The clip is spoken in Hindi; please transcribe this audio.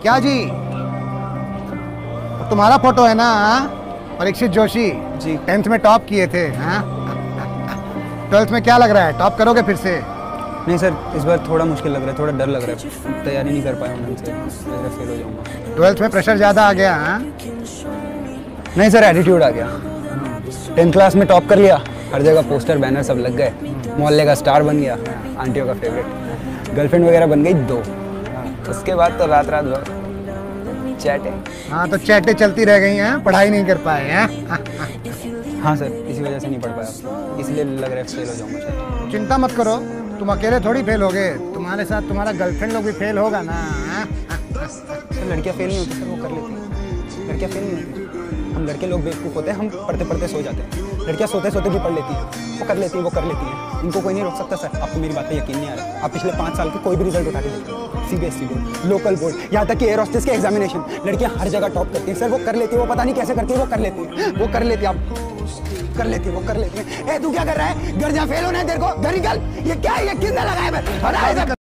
क्या जी? तुम्हारा फोटो है ना? परीक्षित जोशी जी। 10th में टॉप किए थे। 12th में क्या लग रहा है, टॉप करोगे फिर से? नहीं सर, इस बार थोड़ा मुश्किल लग रहा है, थोड़ा डर लग रहा है, तैयारी नहीं कर पाया हूँ ढंग से, लग रहा फेल हो जाऊँगा। 12th में प्रेशर ज़्यादा आ गया? नहीं सर, एटीट्यूड आ गया। 10th क्लास में टॉप कर लिया, हर जगह पोस्टर बैनर सब लग गए, मोहल्ले का स्टार बन गया, आंटियों का फेवरेट, गर्लफ्रेंड वगैरह बन गई 2। उसके बाद तो रात रात भर चैटे। हाँ, तो चैटे चलती रह गई हैं, पढ़ाई नहीं कर पाए हैं। हाँ सर, इसी वजह से नहीं पढ़ पाया, इसलिए लग रहा है फेल हो जाऊँगा। चिंता मत करो, तुम अकेले थोड़ी फेल होगे, तुम्हारे साथ तुम्हारा गर्लफ्रेंड लोग भी फेल होगा ना। सर लड़कियाँ फेल नहीं होती सर, वो कर लेती हैं, लड़कियाँ फेल नहीं होती। हम लड़के लोग बेवकूफ़ होते हैं, हम पढ़ते पढ़ते सो जाते हैं, लड़कियाँ सोते सोते भी पढ़ लेती हैं, वो कर लेती हैं, वो कर लेती हैं, इनको कोई नहीं रोक सकता। सर आपको मेरी बात पे यकीन नहीं आ रहा, आप पिछले 5 साल के कोई भी रिजल्ट उठा के देखो, CBSE बोर्ड, लोकल बोर्ड, यहाँ तक कि एयर होस्टेस के एग्जामिनेशन, लड़कियाँ हर जगह टॉप करती हैं। सर वो कर लेती है, वो पता नहीं कैसे करती है, वो कर लेती है, वो कर लेती है, आप कर लेती है, वो कर लेती है। ए तू क्या कर रहा है? घर जा, फेल होना है तेरे को, घर निकल। ये क्या है, ये किसने लगाया?